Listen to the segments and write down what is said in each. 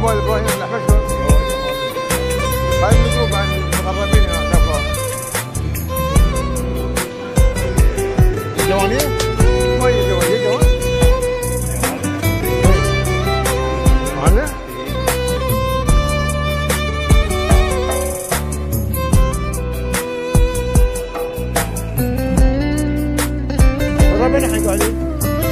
ابو الحفش هاي الجروب عن المقربين هنا سافروا الجوانيه وين الجوانيه جوان معنا ربنا حيقول عليه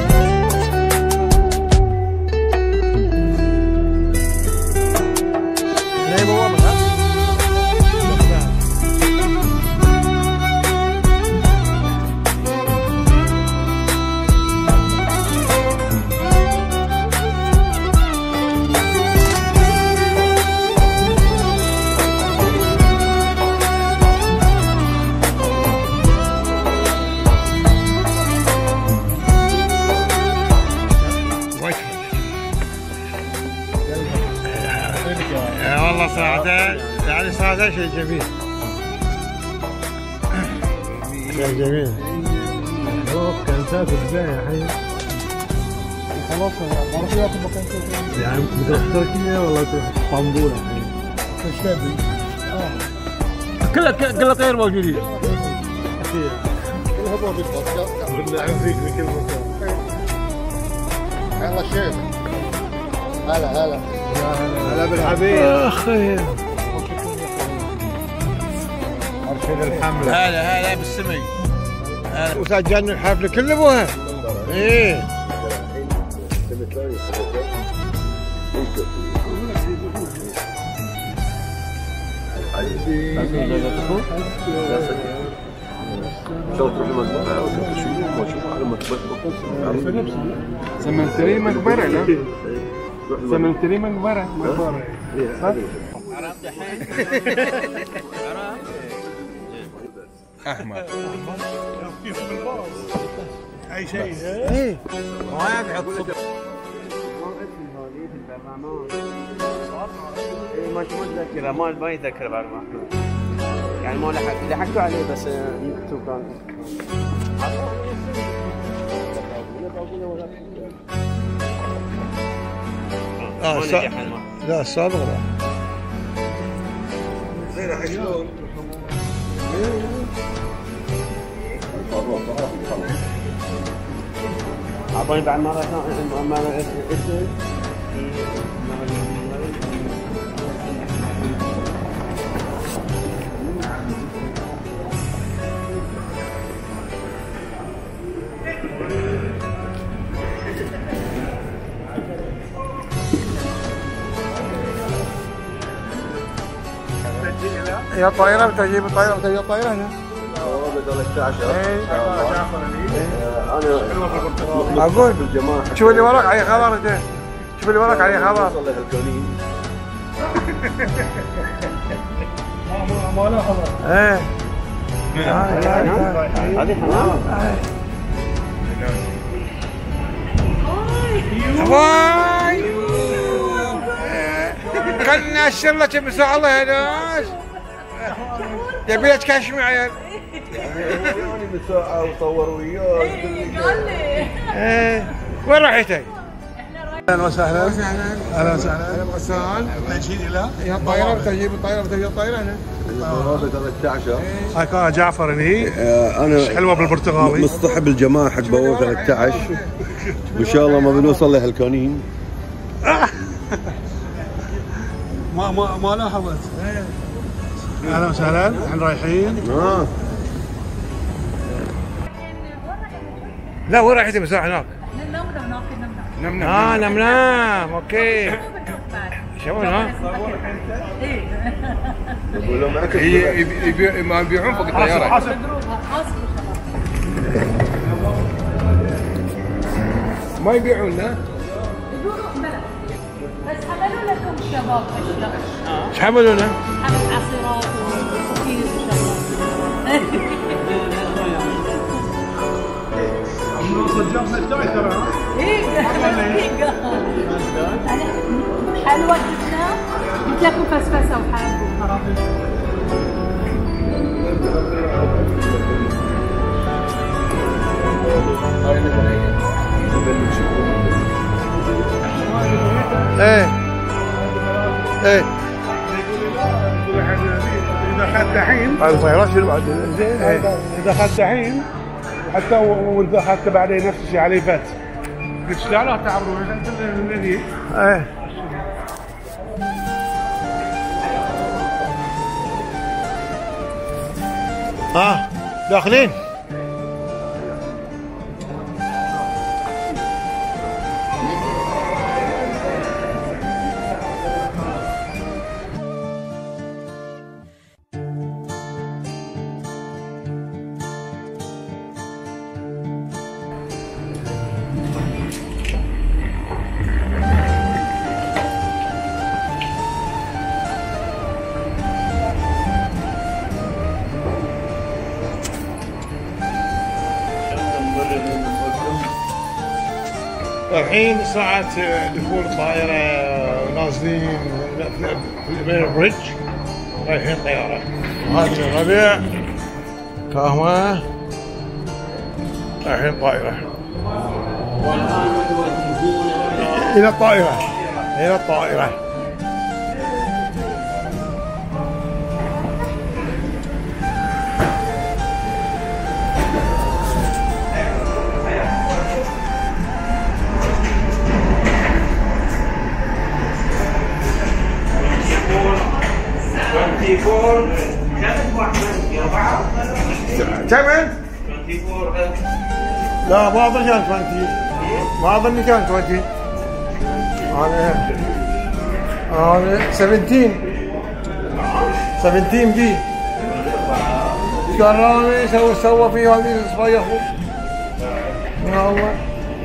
والله صراحة يعني صراحة شيء جميل شيء جميل كان سافر ازاي الحين خلاص ما راح ياخذ مكان ثاني يعني بتروح تركيا ولا تروح اسطنبول الحين ايش تبي؟ كلها طير موجودين كلها موجودين بالله فيك بكل مكان يلا شيخ هلا هلا بالحبيب اخي ارشد الحمله هلا بالسمي وسجلنا الحفله كل ابوها ايه سمنتري مقبره لا سمنتري مقبره صح؟ احمد اي شيء ايه ما يبعد صدق ما متذكره ما يتذكر بعد ما يعني ما لحقتوا عليه بس انتم كان لا السابق لا غير شلون اعطوني بعد مره يا طايرة بتجيب الطايرة بتجيب الطايرة هنا. بدل 11 انا اقول شوف اللي وراك عليه خبر انت شوف اللي وراك عليه خبر ما له خبر ايه هذه حمام هواي كنا الشلة بساعة الله يا ناس يبي لك كشمي عيال يعني بساعة وصور وياك قال لي ايه وين رحتي؟ اهلا وسهلا اهلا وسهلا اهلا وسهلا ماشيين الى يا طايره بتجيب الطايره بتجيب الطايره هنا الطايره 13 هاي كان جعفر هني انا حلوه بالبرتغالي مصطحب الجماعه حق بوابه 13 وان شاء الله ما بنوصل لهالكونين ما لاحظت اهلا وسهلا احنا رايحين لا وين رايحين مساء هناك؟ نمنام اوكي شلون ها؟ ما يبيعون فوق الطياره ما يبيعون لا؟ بس حملوا لكم الشباب اشياء ايش حملوا لنا؟ حملت عصيرات وكوكيز وشغلات صجرنا الداي ترى حلوة جبنا قلت لكم فسفسة وحب وخرابيط ايه ايه يقول احنا اذا اخذت دحين هذا طيران شنو بعد؟ زين اذا اخذت دحين حتى وانت اخذت بعدين نفس الشيء عليه فات. قلت لا لا تعبروا الذي ايه داخلين الحين ساعة دخول الطائرة ونازلين بين البريدج رايحين طيارة. هذه الربيع كهوة رايحين طائرة. إلى الطائرة إلى الطائرة. كم؟ لا ما اظن كان 20. ما اظن كان 20. هذا 17 بي. كرامي سوى في هذه الصفايا اخو. يا الله.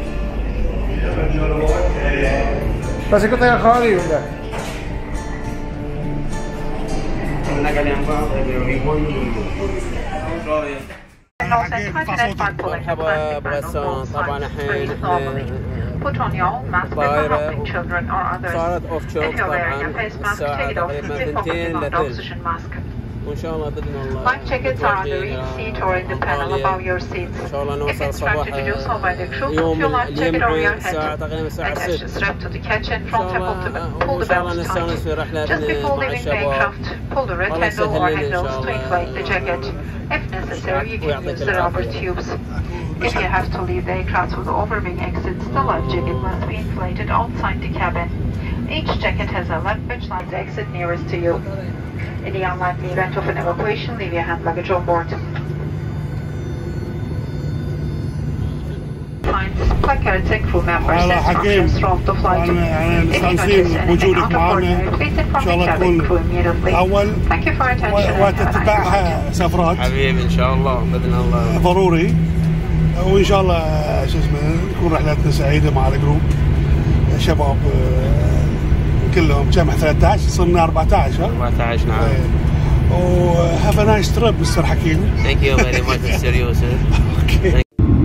بس كنت يا خالي ولا؟ مرحبا بغسان. طبعا الحين طائرة صارت اوف شوك طبعا الساعة تقريبا 2 لثلث وان شاء الله باذن الله ان شاء الله نوصل صباح يوم الجمعة الساعة تقريبا الساعة 6 ان شاء الله نستانس في رحلتنا مع الشباب. الله يسهل لنا ان شاء الله. If necessary, you can use the rubber tubes. If you have to leave the aircraft with the overwing exits, the life jacket must be inflated outside the cabin. Each jacket has a left which lines the exit nearest to you. In the unlikely event of an evacuation, leave your hand luggage on board. Placards and crew members and instructions throughout the flight. If you notice anything out of ordinary, please inform the cabin crew immediately. Thank you for your attention. وتتبعها سفرات حبيبي ان شاء الله باذن الله ضروري. وان شاء الله شو اسمه تكون رحلتنا سعيده مع الجروب شباب كلهم. كم 13 صرنا 14 14 نعم. وهاف ا نايس تريب مستر حكيم. ثانك يو فيري ماتش مستر يوسف. اوكي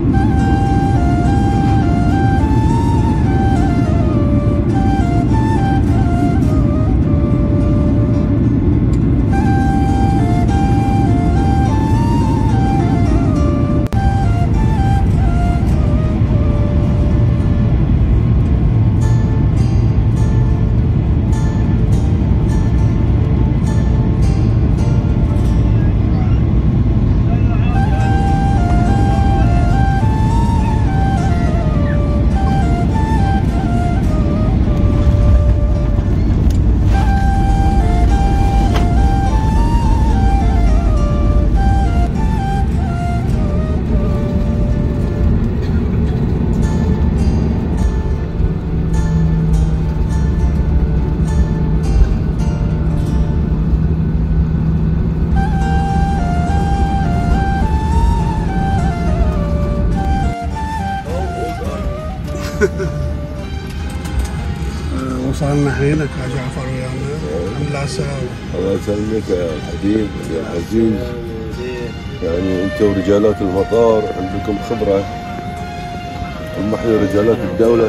وصلنا حينك يا جعفر ويانا. الحمد لله على السلامة. الله يسلمك يا الحبيب يا العزيز. يعني انت ورجالات المطار عندكم خبرة. هم احنا رجالات الدولة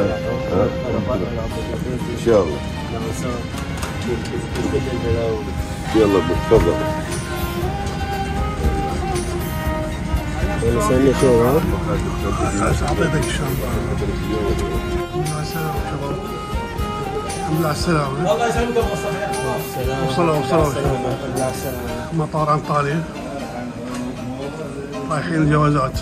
ان شاء الله. يلا تفضل. نسألني شو ها؟ اعطيتك الشنطة. الحمد لله على السلامة. الله يسلمك ابو الصحة. وصلوا مطار انطاليا رايحين الجوازات.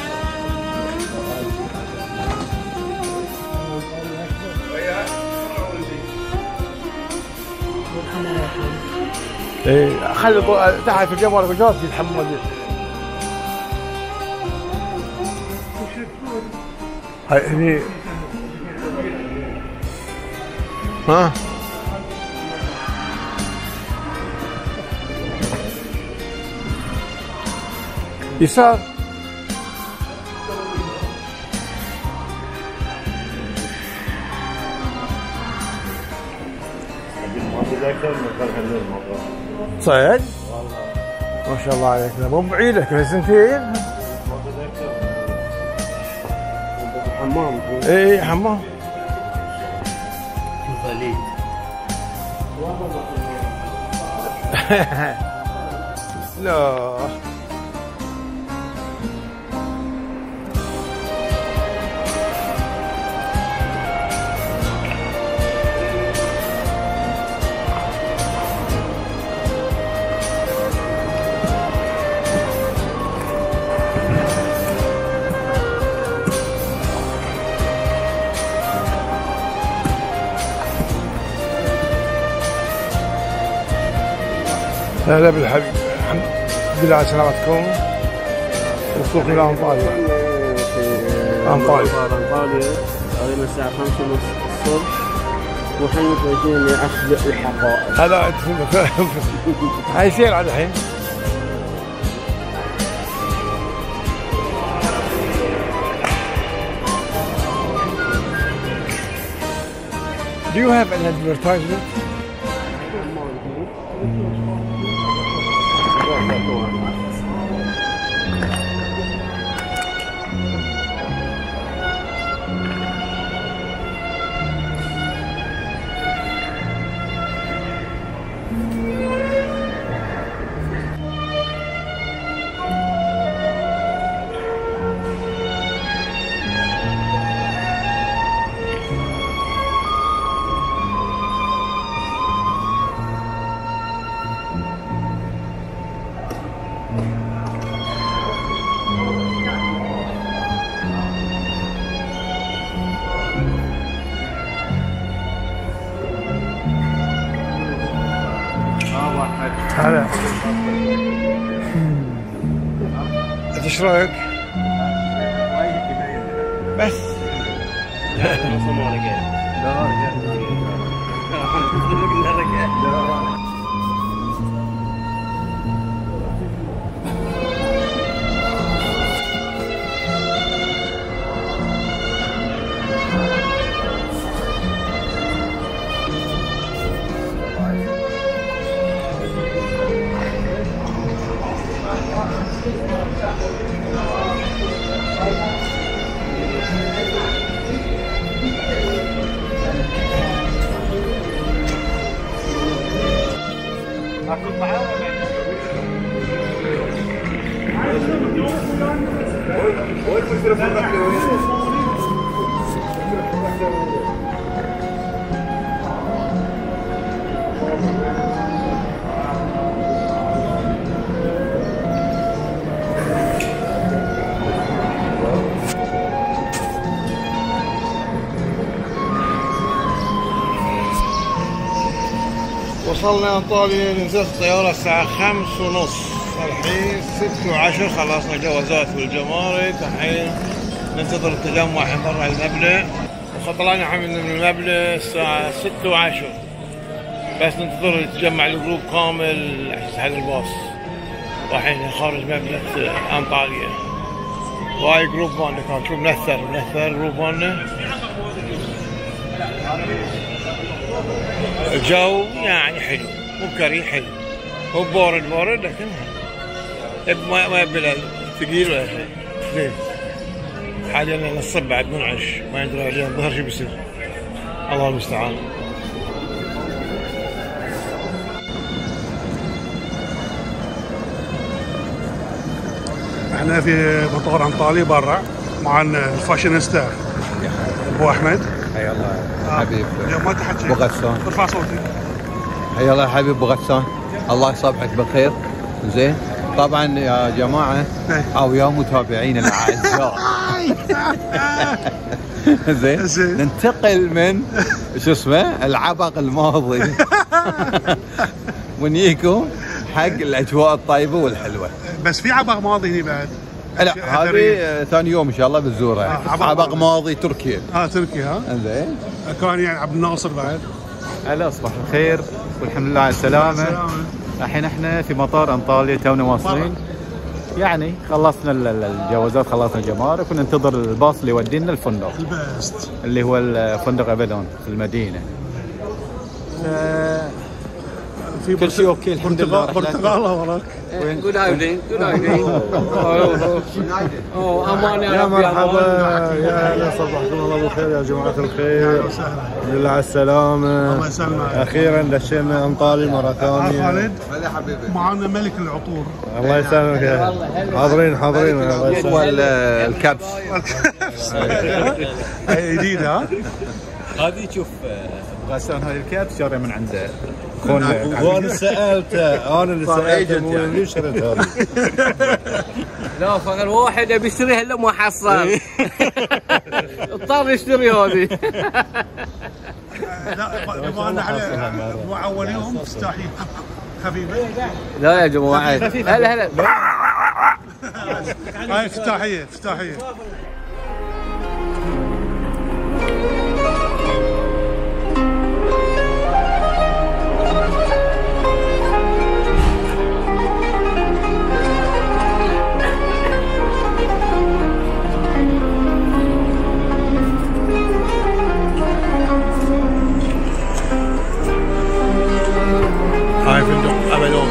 ايه خلي تحت في الجمال الجواز يتحمل. هاي هني ها يسار صيد ما شاء الله عليك. مو بعيدة كل سنتين. حمام. ايه حمام الخليج. لا هلا بالحبيب. الحمد لله على سلامتكم. وصوك إلى أنطاليا. أنطاليا تقريبا الساعة 5:30 الصبح وحين متوجهين لأخذ الحقائب. هذا هاي سير على الحين. Do you have an advertisement? هلا انت ايش رايك؟ بس وصلنا انطاليا. نزلت الطيارة الساعة 5:30. الحين 6:10 خلصنا الجوازات والجمارك. الحين ننتظر التجمع الحين برا المبنى. وطلعنا حملنا من المبنى الساعة 6:10 بس ننتظر يتجمع الجروب كامل عشان الباص. رايحين خارج مبنى انطاليا. وهاي جروب مالنا كان شوف منثر جروب مالنا. الجو يعني حلو مو كريه حلو مو بارد لكن ما يبي ثقيل ولا شيء زين. حاليا نصب بعد منعش ما يدري اليوم ظهر شو بيصير. الله المستعان. احنا في مطار انطاليا برا مع الفاشينيستا ابو احمد. حيا الله حبيب اليوم ما تحكي ابو غسان. ارفع صوتي. حيا الله حبيب ابو غسان، الله يصبحك بالخير. زين طبعا يا جماعه او يا متابعينا الاعزاء زين ننتقل من شو اسمه العبق الماضي ونجيكم حق الاجواء الطيبه والحلوه. بس في عبق ماضي هنا بعد. لا هذه ثاني يوم ان شاء الله بتزورها. عبق ماضي تركيا. تركيا. ها زين كان يعني عبد الناصر بعد. هلا صباح الخير والحمد لله على السلامه. الحين احنا في مطار انطاليا تونا واصلين، يعني خلصنا الجوازات، خلصنا الجمارك وننتظر الباص اللي يودينا الفندق البست اللي هو الفندق ابدون في المدينه. في كل شيء اوكي الحمد لله. برتقاله وراك. Good evening. Good evening. أماني يا مرحبا، يا هلا، صبحكم الله بالخير يا جماعة الخير. الحمد لله على السلامة. الله يسلمك. أخيرا دشينا أنطالي مرة ثانية. خالد معنا ملك العطور. الله يسلمك يا حاضرين. الله يسلمك. الكبس جديدة. ها هذه شوف غسان، هذه الكبس شاري من عنده اخونا. وانا سألته مو اللي شريت هذه. لا فقط واحد يبي يشتريها الا ما حصل اضطر يشتري هذه. لا بما ان على اول يوم افتتاحيه خفيفه. لا يا جماعه هلا هاي افتتاحيه. هاي فندق أبدون.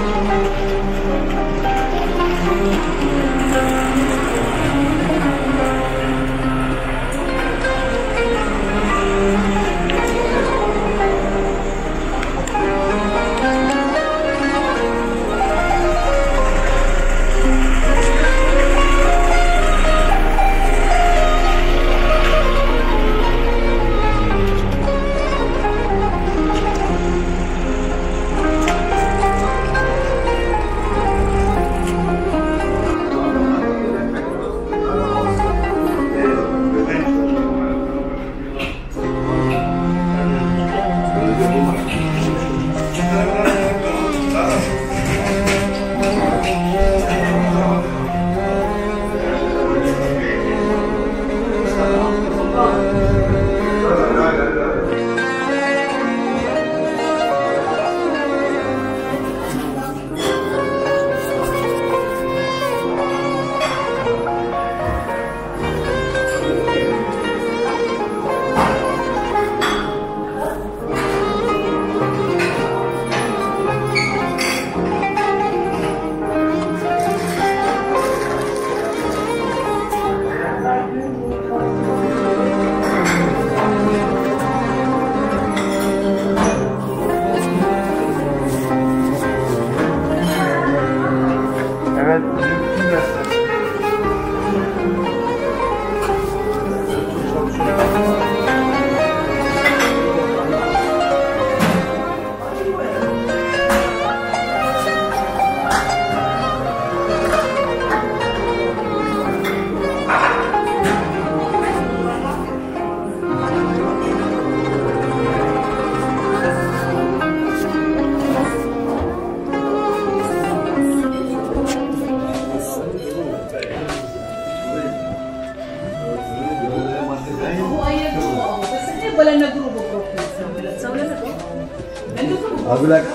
اقول لك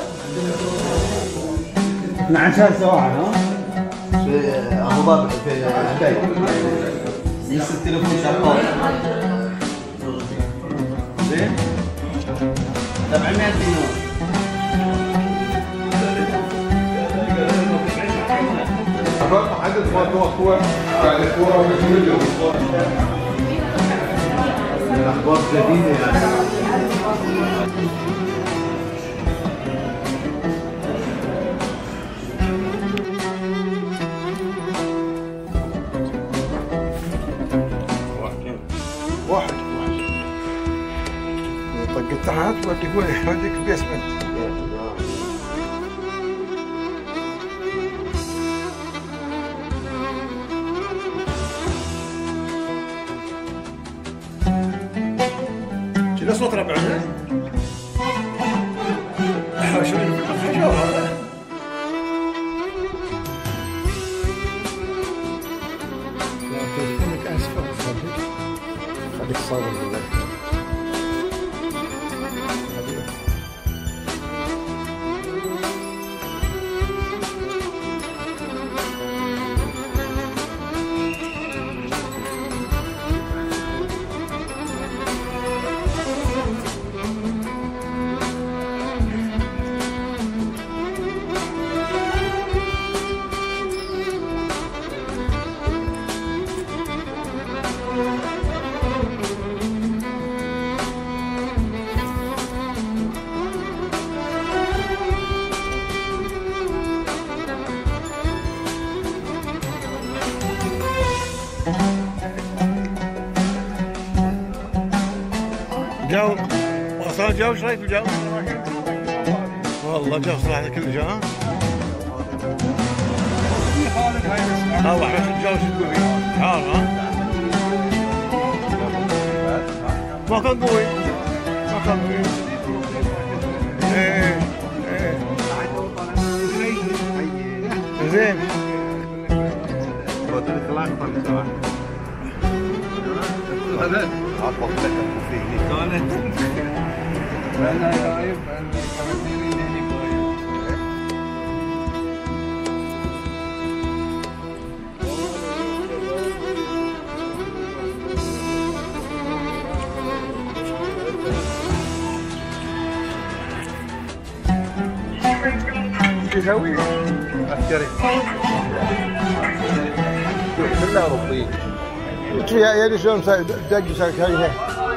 12 ساعة ها في ابو ظبي في عباية لسه التليفون شغال زين 700 دينار حدث ما توقع بعد الكورة والفيديو الاخبار جديدة يعني واحد تحت وديك البيسمنت. شنو صوت ربعنا؟ شنو الحجار هذا؟ لا تليفونك اسفل خليك صابر بالله. جو اصلا الجو ايش رايك بالجو؟ والله جو صراحه كل جو ها وحش الجو شو تقول فيه؟ حار ها؟ ما كان قوي ما كان قوي. ايه ايه زين عطف لك فيه كانت انا غايب شو يسوي؟ عسكري كله اوروبي. يا دي شلون دق ساك هاي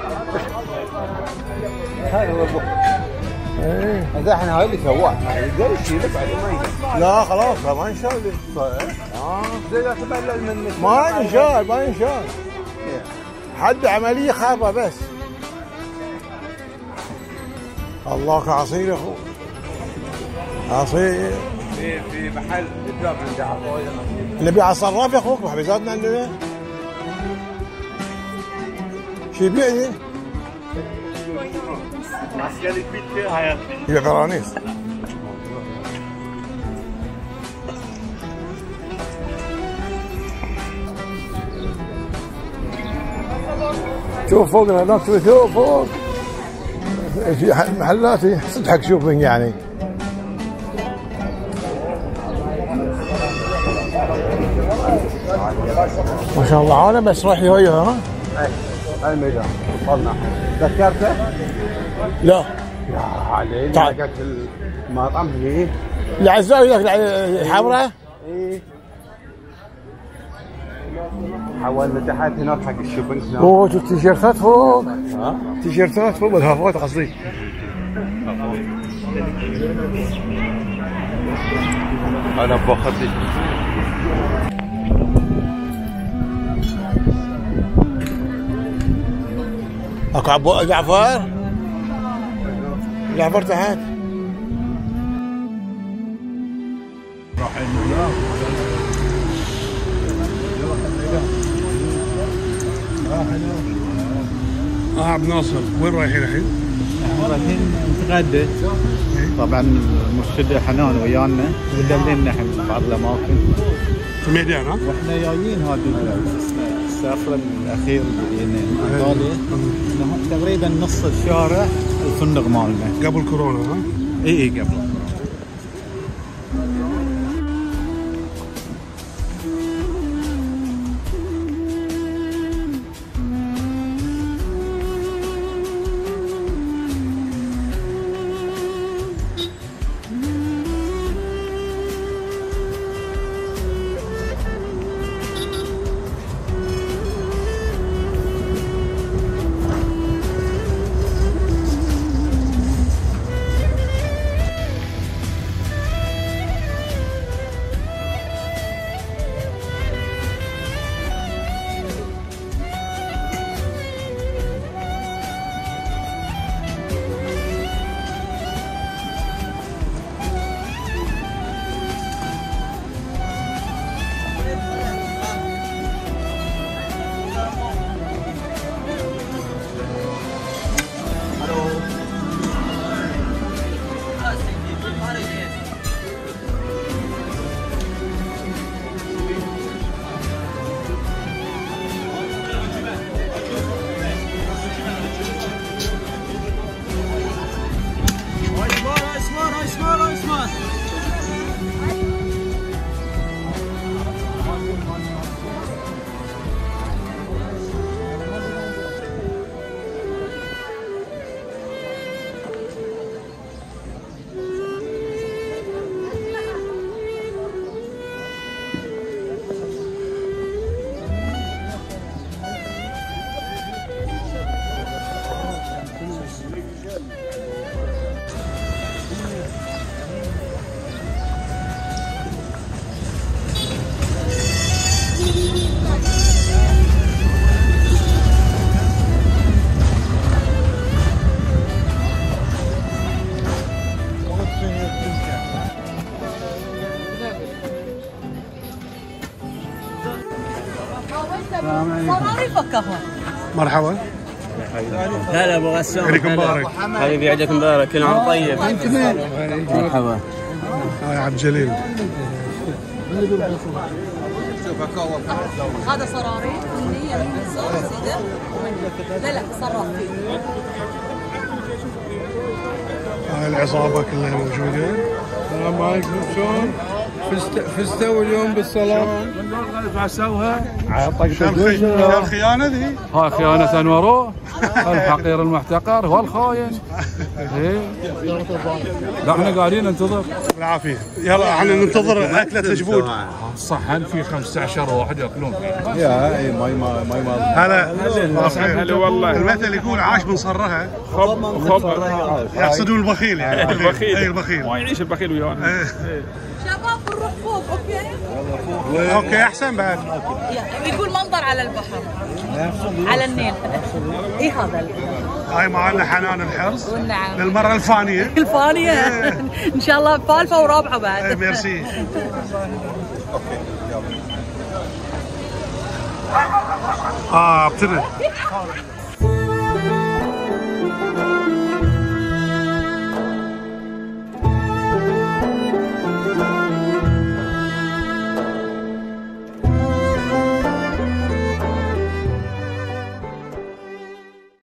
هذا هو ابوه. ايه هذا احنا هاي اللي سواه ما يقدر يشيله بعد ما يقدر. لا خلاص ما ينشال. زي لا تبلل منك ما ينشال ما ينشال. حد عمليه خاربه بس. الله كعصير يا اخو عصير. في محل يبيع عند عفايه اللي بيع الصراف يا اخوك محبزاتنا عندنا. شو يبيع ذي؟ عسكري كبير هاي يبيع فرانيس. شوف فوق هناك شوف فوق في محلات صدحك شوفين يعني. ما شاء الله عالم بس راح هي ها؟ هاي الميدان وصلنا. ذكرته؟ لا يا علي لقيت المطعم هني العزاوي ذاك الحمراء؟ اي حولنا تحت هناك حق الشوبينج. اوه شوف تيشيرتات فوق. ها؟ تيشيرتات فوق الهافات قصدي. انا باخذ اكو عبو جعفر جعفر تحت عبد ناصر. وين رايحين الحين؟ احنا رايحين نتغدى. طبعا المرشدة حنان ويانا ودللنا احنا بعض الاماكن في الميدان. ها؟ واحنا جايين هذا السفر الاخير من ايطاليا تقريبا نص الشارع الفندق مالنا قبل كورونا. ها؟ اي قبل. صراريفك كفو. مرحبا. هلا ابو غسان. عيدك مبارك. حبيبي عيدك مبارك، كل عام طيب. مرحبا. يا عبد الجليل. هذا صراريف والنية من الصوص سيدة. لا صراف. هاي العصابة كلها موجودة. السلام عليكم، شلون؟ فزتوا اليوم بالصلاة؟ عسوها الخيانة ذي؟ هاي خيانة أنورو، الحقير المحتقر والخاين. ايه لا احنا قاعدين ننتظر. بالعافية. يلا احنا ننتظر أكلة الجبود. صحن في 15 واحد ياكلون فيه. يا اي ماي هلا والله. المثل يقول عاش من صرها خب يحسدون البخيل يعني. البخيل. اي البخيل. ما يعيش البخيل ويانا. شباب نروح فوق اوكي؟ اوكي احسن بعد. يقول منظر على البحر. على النيل. اي هذا هاي معنا حنان الحرص. والنعم. للمرة الفانية. الفانية. ان شاء الله ثالثة ورابعة بعد. ميرسي. ابتدى.